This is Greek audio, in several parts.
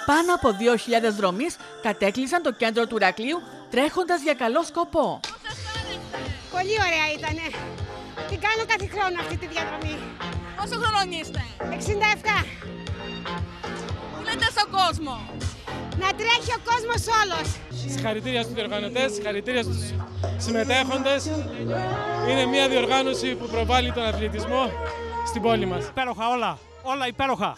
Πάνω από 2.000 δρομείς κατέκλυσαν το κέντρο του Ηρακλείου τρέχοντας για καλό σκοπό. Πολύ ωραία ήτανε. Την κάνω κάθε χρόνο αυτή τη διαδρομή. Πόσο χρονών είστε? 67. Τι λέτε στον κόσμο? Να τρέχει ο κόσμος όλος. Συγχαρητήρια στους διοργανωτές, συγχαρητήρια στους συμμετέχοντες. Είναι μια διοργάνωση που προβάλλει τον αθλητισμό στην πόλη μας. Υπέροχα όλα υπέροχα.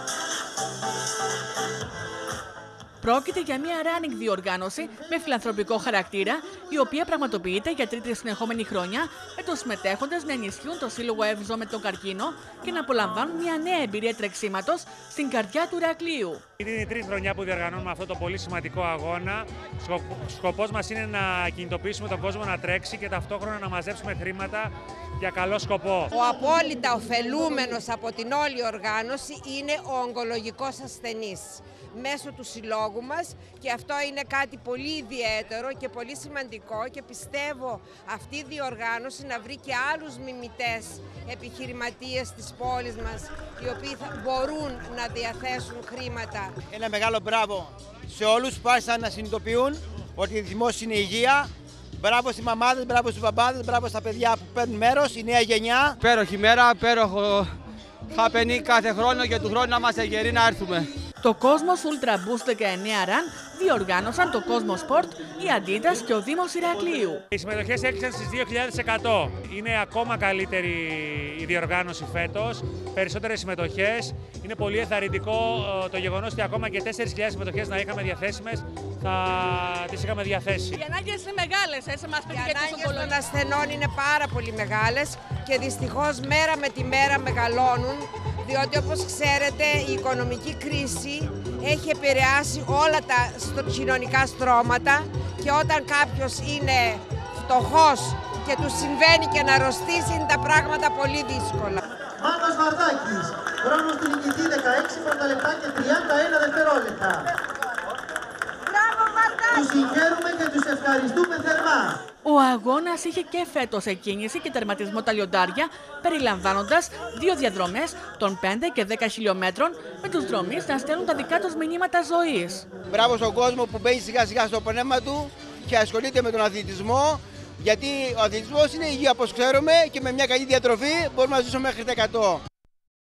Πρόκειται για μια running διοργάνωση με φιλανθρωπικό χαρακτήρα, η οποία πραγματοποιείται για τρίτη συνεχόμενη χρονιά, με τους συμμετέχοντες να ενισχύουν το Σύλλογο Εύζω με τον καρκίνο και να απολαμβάνουν μια νέα εμπειρία τρεξίματος στην καρδιά του Ηρακλείου. Είναι η τρίτη χρονιά που διοργανώνουμε αυτό το πολύ σημαντικό αγώνα. Σκοπός μας είναι να κινητοποιήσουμε τον κόσμο να τρέξει και ταυτόχρονα να μαζέψουμε χρήματα για καλό σκοπό. Ο απόλυτα ωφελούμενος από την όλη οργάνωση είναι ο ογκολογικός ασθενής μέσω του συλλόγου μας, και αυτό είναι κάτι πολύ ιδιαίτερο και πολύ σημαντικό, και πιστεύω αυτή η διοργάνωση να βρει και άλλους μιμητές επιχειρηματίες της πόλης μας, οι οποίοι μπορούν να διαθέσουν χρήματα. Ένα μεγάλο μπράβο σε όλους που άρχισαν να συνειδητοποιούν ότι η δημόσια είναι υγεία. Μπράβο στις μαμάδες, μπράβο στους μπαμπάδες, μπράβο στα παιδιά που παίρνουν μέρος, η νέα γενιά. Υπέροχη μέρα, υπέροχο happening κάθε χρόνο, και του χρόνου να είμαστε γεροί να έρθουμε. Το Cosmos Ultra Boost 19 Run διοργάνωσαν το Cosmos Sport, η Adidas και ο Δήμος Ηρακλείου. Οι συμμετοχές έκλεισαν στις 2.100. Είναι ακόμα καλύτερη η διοργάνωση φέτος, περισσότερες συμμετοχές. Είναι πολύ ενθαρρυντικό το γεγονός ότι ακόμα και 4.000 συμμετοχές να είχαμε διαθέσιμες, θα τις είχαμε διαθέσει. Οι ανάγκες είναι μεγάλες, σε μας Οι ανάγκες των ασθενών είναι πάρα πολύ μεγάλες και δυστυχώς μέρα με τη μέρα μεγαλώνουν, διότι όπως ξέρετε η οικονομική κρίση έχει επηρεάσει όλα τα κοινωνικά στρώματα, και όταν κάποιος είναι φτωχός και του συμβαίνει και να αρρωστήσει, είναι τα πράγματα πολύ δύσκολα. Μάνος Βαρδάκης, χρόνος του νικητή 16 πρώτα λεπτά και 31 δευτερόλεπτα. Μπράβο Βαρδάκη! Τους συγχαίρουμε και τους ευχαριστούμε θερμά. Ο αγώνας είχε και φέτος εκκίνηση και τερματισμό τα λιοντάρια, περιλαμβάνοντας 2 διαδρομές των 5 και 10 χιλιόμετρων, με τους δρομείς να στέλνουν τα δικά τους μηνύματα ζωής. Μπράβο στον κόσμο που μπαίνει σιγά σιγά στο πνεύμα του και ασχολείται με τον αθλητισμό, γιατί ο αθλητισμός είναι υγεία όπως ξέρουμε, και με μια καλή διατροφή μπορούμε να ζήσουμε μέχρι τα 100.